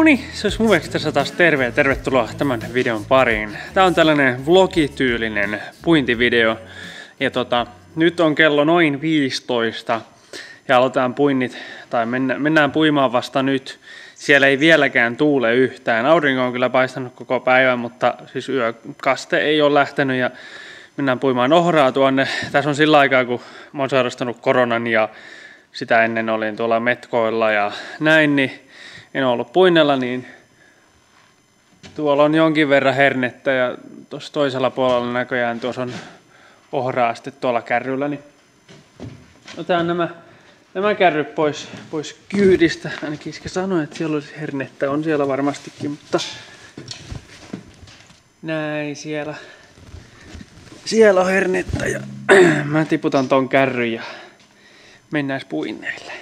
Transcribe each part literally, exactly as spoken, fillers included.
Noniin, se olisi mun mielestä tässä taas terve ja tervetuloa tämän videon pariin. Tää on tällainen vlogityylinen puintivideo. Ja tota, nyt on kello noin viisitoista ja aloitetaan puinnit, tai mennä, mennään puimaan vasta nyt. Siellä ei vieläkään tuule yhtään. Aurinko on kyllä paistanut koko päivän, mutta siis yökaste ei ole lähtenyt ja mennään puimaan ohraa tuonne. Tässä on sillä aikaa, kun mä oon sairastanut koronan ja sitä ennen olin tuolla metkoilla ja näin, niin en ole ollut puinnella, niin tuolla on jonkin verran hernettä ja tuossa toisella puolella näköjään tuossa on ohraa sitten tuolla kärryllä, niin otetaan nämä, nämä kärryt pois, pois kyydistä. Ainakin iskä sanoi, että siellä olisi hernettä, on siellä varmastikin, mutta näin siellä. Siellä on hernettä ja mä tiputan ton kärryn ja mennään puinneille.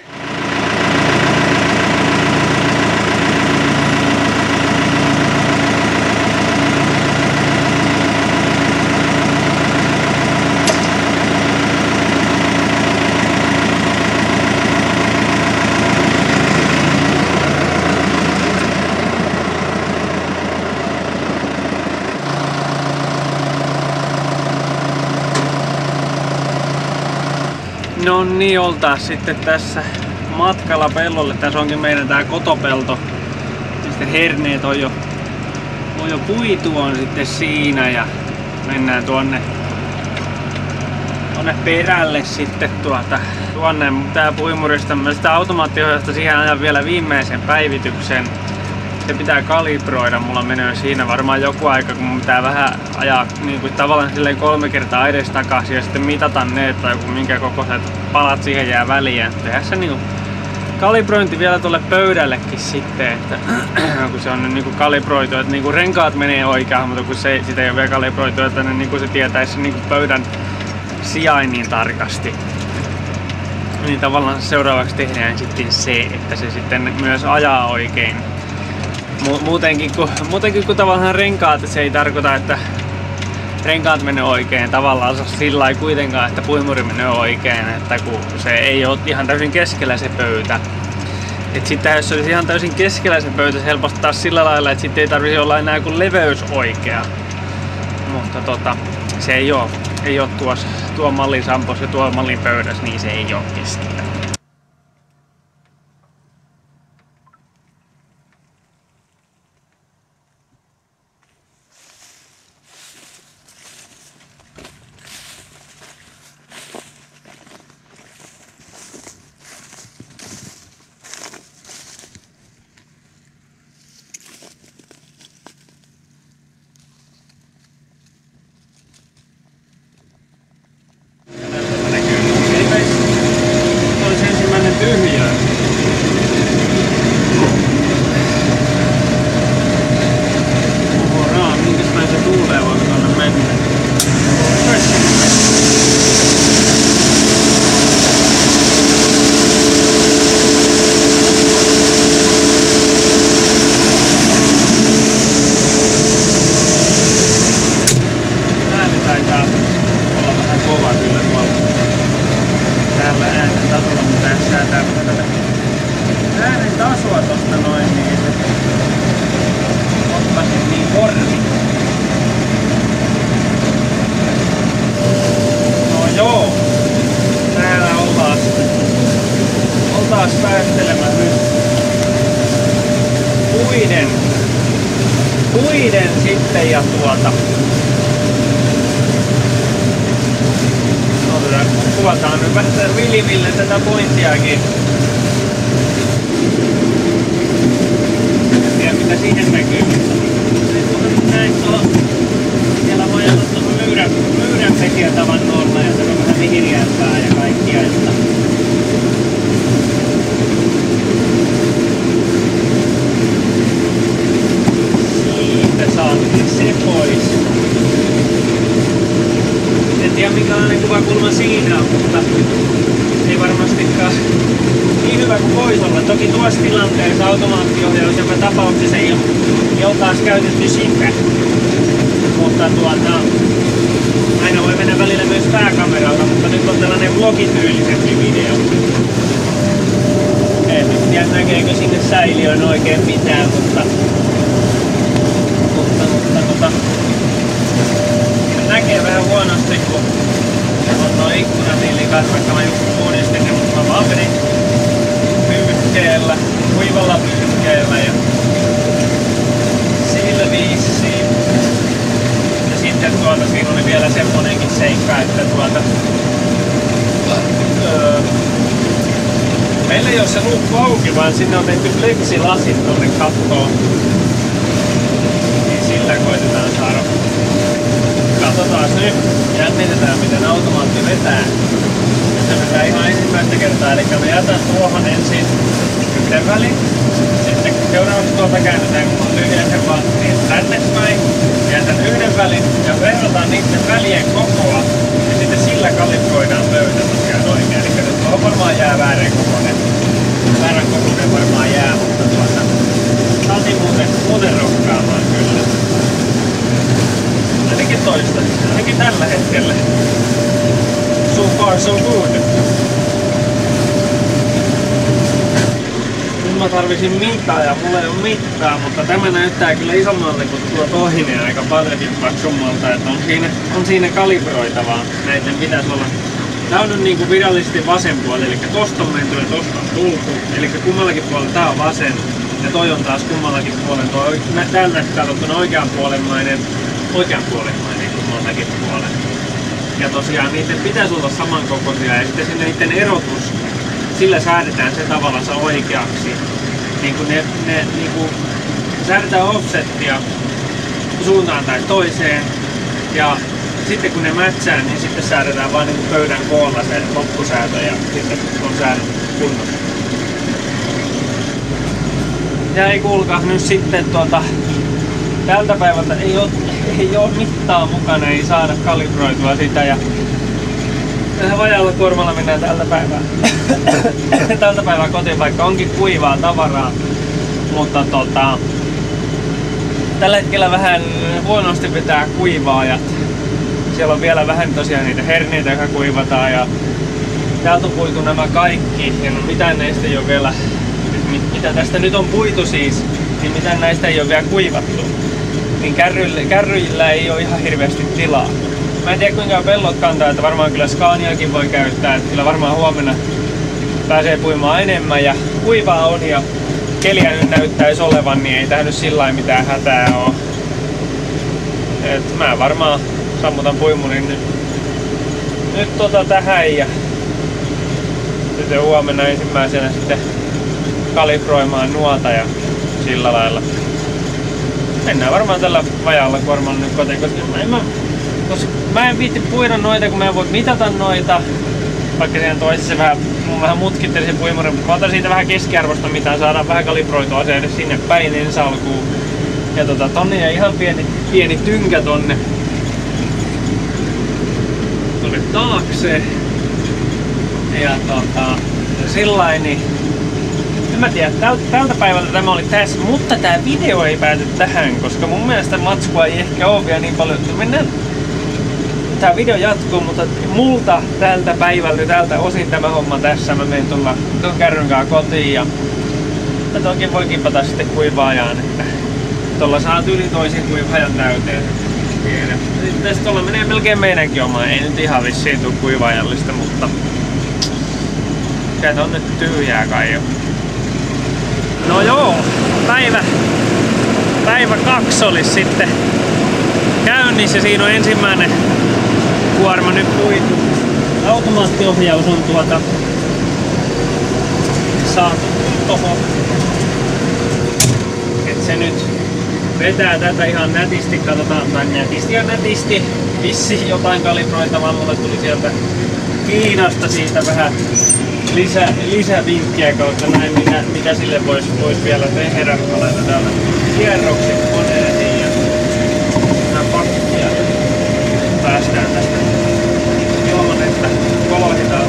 No niin, oltaas sitten tässä matkalla pellolle. Tässä onkin meidän tää kotopelto. Sitten herneet on jo, on jo puitu on sitten siinä ja mennään tuonne, tuonne perälle sitten tuota, tuonne. Tää puimurista, mä sitä automaattiohjausta siihen ajan vielä viimeisen päivityksen. Se pitää kalibroida, mulla menee siinä varmaan joku aika, kun mun pitää vähän ajaa niin kuin tavallaan silleen kolme kertaa edes takaisin ja sitten mitata ne, että joku minkä kokoiset palat siihen jää väliin. Tehdään se niin kuin kalibrointi vielä tuolle pöydällekin sitten, että kun se on nyt niin kuin kalibroitu, että niin kuin renkaat menee oikeaan, mutta kun se, sitä ei ole vielä kalibroitu, että ne, niin kuin se tietäisi niin kuin pöydän sijainnin tarkasti. Niin tavallaan seuraavaksi tehdään sitten se, että se sitten myös ajaa oikein. Muutenkin kun, muutenkin kun tavallaan renkaat, se ei tarkoita, että renkaat menee oikein tavallaan sillä lailla kuitenkaan, että puimuri menee oikein, että kun se ei ole ihan täysin keskellä se pöytä. Et sitten jos se olisi ihan täysin keskellä se pöytä, se helposti taas sillä lailla, että sitten ei tarvitsisi olla enää kuin leveys oikea. Mutta tota, se ei ole, ei ole tuossa, tuo mallin sampossa ja tuo mallin pöydässä, niin se ei ole keskellä. Äänen tasoa tosta noin, niin ottaisin niin korvi. No joo, täällä ollaan, oltaas päästelemään nyt puiden, puiden sitten ja tuota. Kuvataan nyt vähän Villimille tätä pointtiakin. En tiedä mitä siihen näkyy. Näin tuolla. Siellä voi olla tuolla myyrän, myyrän pesiä tavannolla ja se on vähän vihiriämpää ja kaikkia. Että siitä saatiin se pois. En tiedä minkälainen kuvakulma siinä on, mutta ei varmastikaan niin hyvä kuin voisi olla. Toki tuossa tilanteessa automaattiohjaus joka tapauksessa ei ole, ei ole taas käytetty sitä. Mutta tuota, aina voi mennä välillä myös pääkameralla, mutta nyt on tällainen vlogityylisempi video. En nyt tiedä näkeekö sinne säiliöön oikein mitään, mutta mutta, mutta, mutta näkee vähän huonosti, kun on nuo ikkunat niin likas, vaikka mä just uudistin ne, mutta mä vaan menin pyyhkeellä, kuivalla pyyhkeellä ja sillä viisiin. Ja sitten tuota, siinä oli vielä semmonenkin seikka, että tuota öö, meillä ei ole se luukku auki, vaan sinne on tehty pleksilasit tonne kattoon. Niin sillä koitetaan saada. Katsotaan nyt. Jännitetään miten automaatti vetää. Se vetää ihan ensimmäistä kertaa. Eli me jätän tuohon ensin yhden välin. Sitten seuraavaksi tuolta käännetään, kun on lyhyen sen valtiin tänne päin. Jätän yhden välin ja verrataan niiden välien kokoa. Ja sitten sillä kalibroidaan pöytä tosiaan oikein. Eli nyt tuohon varmaan jää väärän kokoinen. Väärän kokoinen varmaan jää, mutta tuota saatiin muuten, muuten rokkaamaan kyllä. Ainakin toista. Ainakin tällä hetkellä. So far so good. Nyt mä tarvisin mittaa ja mulla ei ole mittaa, mutta tämä näyttää kyllä isommalta kuin tuo toinen aika paljonkin paksummalta, että on siinä, on siinä kalibroitavaa. Näiden pitäisi olla. Tää on nyt niinku virallisesti vasen puoli, eli tosta on menty ja tosta on tultu. Eli kummallakin puolella tää on vasen ja toi on taas kummallakin puolen. Toi täällä näyttää katsottuna oikeanpuolemmainen, oikeanpuolemmainen kummallakin puolen. Ja tosiaan niiden pitäisi olla samankokoisia ja sitten sinne niiden erotus, sillä säädetään se tavallaan oikeaksi. Niin kuin ne, ne niin kuin säädetään offsettia suuntaan tai toiseen ja sitten kun ne mätsää, niin sitten säädetään vain niin pöydän koolla se loppusäätö ja sitten on säädetty kunnossa. Ja ei kuulkaa nyt sitten tuota, tältä päivältä ei ole, ei ole mittaa mukana, ei saada kalibroitua sitä ja tähän vajaalla kuormalla mennään tältä päivää. tältä päivää kotiin, vaikka onkin kuivaa tavaraa, mutta tota, tällä hetkellä vähän huonosti pitää kuivaajat. Siellä on vielä vähän tosiaan niitä herneitä, jotka kuivataan ja täältä on puitu nämä kaikki ja no mitään näistä ei ole vielä, mitä tästä nyt on puitu siis, niin mitään näistä ei ole vielä kuivattu. Niin kärryillä, kärryillä ei ole ihan hirveästi tilaa. Mä en tiedä kuinka pellot kantaa, että varmaan kyllä Scaniakin voi käyttää, että kyllä varmaan huomenna pääsee puimaan enemmän ja kuivaa on ja keliä nyt näyttäisi olevan, niin ei tää nyt sillä mitään hätää oo. Et mä varmaan sammutan puimurin nyt, nyt tota tähän ja sitten huomenna ensimmäisenä sitten kalibroimaan nuota ja sillä lailla. Mennään varmaan tällä vajaalla kuormalla nyt kotiin, koska mä en, mä, koska mä en viitti puida noita, kun mä en voi mitata noita. Vaikka siihen toisessa vähän, mun vähän mutkitteli se puimuri, mutta mä otan siitä vähän keskiarvosta mitään, saadaan vähän kalibroitua se edes sinne päin ensi alkuun. Ja tota, tonne jäi ihan pieni, pieni tynkä tonne. Tonne taakse. Ja tota, sillain niin en mä tiedä, täl, tältä päivältä tämä oli tässä, mutta tää video ei pääty tähän, koska mun mielestä matskua ei ehkä oo vielä niin paljon. Mennään. Tää video jatkuu, mutta multa tältä päivältä, tältä osin tämä homma tässä. Mä menen tulla tuon kärryn kanssa kotiin ja, ja toki voi kipata sitten kuivaajaan, että tuolla saa yli toisin kuivaajan täyteen. Sitten tästä tuolla menee melkein meidänkin oma, ei nyt ihan vissiin tuu kuivaajallista, mutta sieltä on nyt tyhjää kai jo. No joo, päivä, päivä kaksi olisi sitten käynnissä. Siinä on ensimmäinen kuorma nyt puitu. Automaattiohjaus on tuota saatu tohon. Et se nyt vetää tätä ihan nätisti, katsotaan tai nätisti ja nätisti. Vissi jotain kalibroitavaa, mulle tuli sieltä Kiinasta siitä vähän lisä, lisävinkkiä kautta näin, mitä, mitä sille voisi vois vielä tehdä. Mä laitan täällä kierroksi koneeseen ja nämä pakkia päästään tästä ilman, että kolhitaan,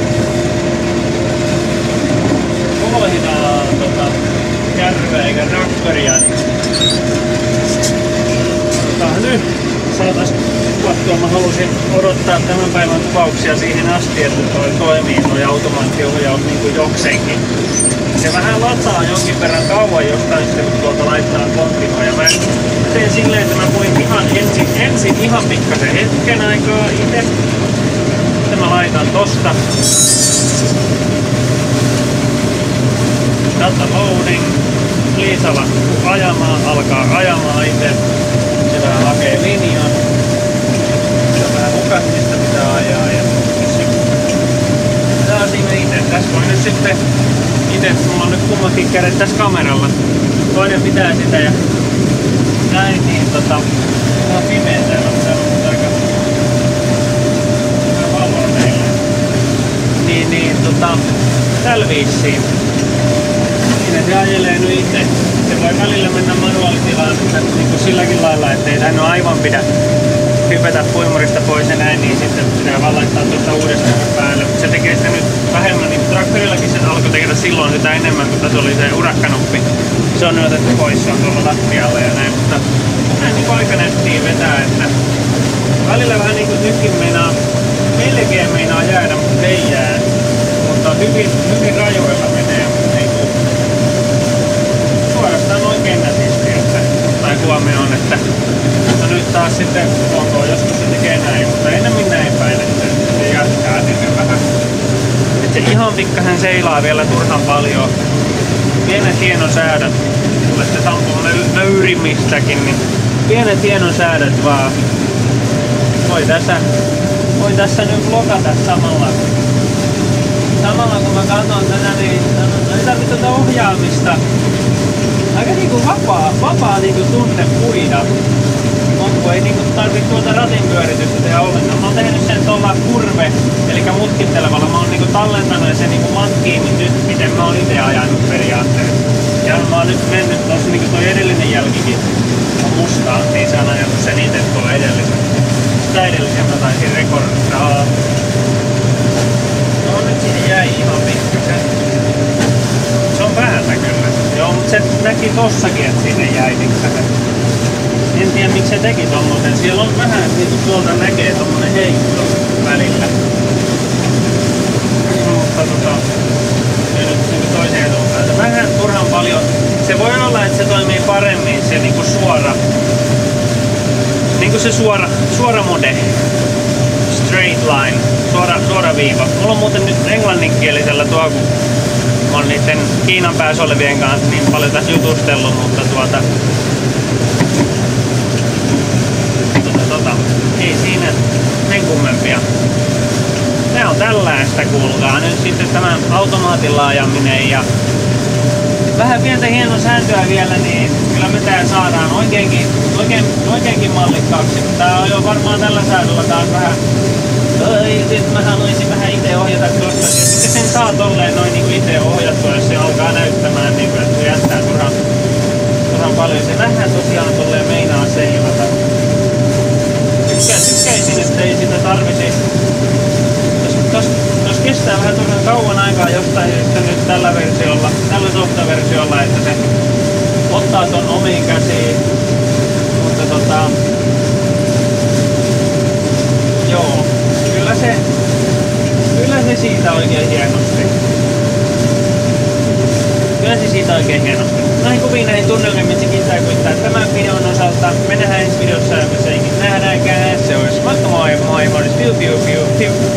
kolhitaan tota, kärryä eikä traktoria. Niin nyt saatais kuvattua. Mä halusin odottaa tämän päivän kuvauksia siihen asti, että toi toimii toi automaattiohjaus niin kuin jokseenkin. Se vähän lataa jonkin verran kauan jostain sitten, kun tuolta laittaa kontimoa. Ja mä teen silleen, että mä puin ihan ensin, ensin ihan pikkasen hetken aikaa itse. Sitten mä laitan tosta. Data loading. Liisa laskuu ajamaan, alkaa ajamaan itse. Se vähän hakee linjan. Se vähän hukas, mistä pitää ajaa. Ja tää siinä itse. Tässä voi nyt sitten itse, mulla on nyt kummatkin kädet tässä kameralla. Toinen pitää sitä ja näin, niin tota, ihan pimeä täällä, mutta täällä on aika, aika valoa meillä. Niin, niin tota, tällä viisiin. Siinä se ajelee nyt itse. Se voi välillä mennä manuaalitilaan niin kuin silläkin lailla, ettei tän aivan pidä hypätä puimurista pois ja näin, niin sitten pitää vaan laittaa tuosta uudestaan päälle. Se tekee sitä nyt vähemmän, niin traktorillakin sen alkoi tehdä silloin sitä enemmän, kun tässä oli se urakkanuppi. Se on nyt otettu pois, se on tuolla lattialla ja näin, mutta näin niin aika nättiin vetää, että välillä vähän niin kuin nytkin meinaa, melkein meinaa jäädä, mutta ei jää. Mutta hyvin, hyvin rajoilla menee, ei tuu. Suorastaan oikein nätisti, että tai huomioon, että mutta nyt taas sitten onko joskus se tekee näin, mutta enemmän näin päin, että se jatkaa sinne vähän. Et se ihan pikkasen seilaa vielä turhan paljon. Pienet hienosäädöt, tulee sitten sampun nöyrimmistäkin, niin pienet hienosäädöt vaan. Voi tässä, voi tässä nyt vlogata samalla. Samalla kun mä katson tätä, niin ei tarvitse tätä ohjaamista. Aika niinku vapaa, vapaa niinku tunne puida. Onko ei niinku tarvitse tuota ratin pyöritystä tehdä ollenkaan. Mä oon tehnyt sen tuolla kurve, eli mutkittelevalla. Mä oon niinku tallentanut sen niinku matkiin nyt, miten mä oon ite ajanut periaatteessa. Ja mä oon nyt mennyt tossa niinku toi edellinen jälkikin on mustaa, niin se on ajanut sen ite tuolla edellisen. Sitä edellisen mä taisin rekordaa. No nyt siihen jäi ihan pikkasen. Se on vähäntä kyllä. Joo, mutta se näki tossakin, että sinne jäi pikkasen. En tiedä miksi se teki tommosen. Siellä on vähän, niin tuolta näkee tommonen heikko välillä. Mutta tota, se nyt niin toiseen suuntaan. Vähän turhan paljon. Se voi olla, että se toimii paremmin se niinku suora. Niinku se suora, suora mode. Straight line. Suora, suora viiva. Mulla on muuten nyt englanninkielisellä tuo, kun mä oon niitten Kiinan päässä olevien kanssa niin paljon tässä jutustellut, mutta tuota, tuota, tuota ei siinä sen kummempia. Tää on tällaista, kuulkaa. Nyt sitten tämä automaatin ajaminen ja vähän pientä hienosääntöä vielä, niin kyllä me tää saadaan oikeinkin, oikein, oikeinkin mallikkaaksi. Tää on jo varmaan tällä säädöllä taas vähän. Oi, sit mä haluaisin vähän ite ohjata tuosta. Ja sitten sen saa tolleen noin niinku ite ohjattua, jos se alkaa näyttämään niinku, että se jättää turhan, turhan paljon. Se vähän tosiaan tolleen meinaa seilata. Tykkään, tykkäisin, että ei sitä tarvisi. Tos, tos, tos kestää vähän turhan kauan aikaa jostain syystä nyt tällä versiolla, tällä softaversiolla, että se ottaa ton omiin käsiin. Mutta tota... Joo. Kyllä se, kyllä se siitä oikein hienosti. Kyllä se siitä oikein hienosti. Näin kuviin näihin tunnelmiin, mitä kiittää kuittaa tämän videon osalta. Me nähdään ensi videossa, jos ei nähdäänkään. Se olisi vaikka moi moi, moi, piu piu piu piu.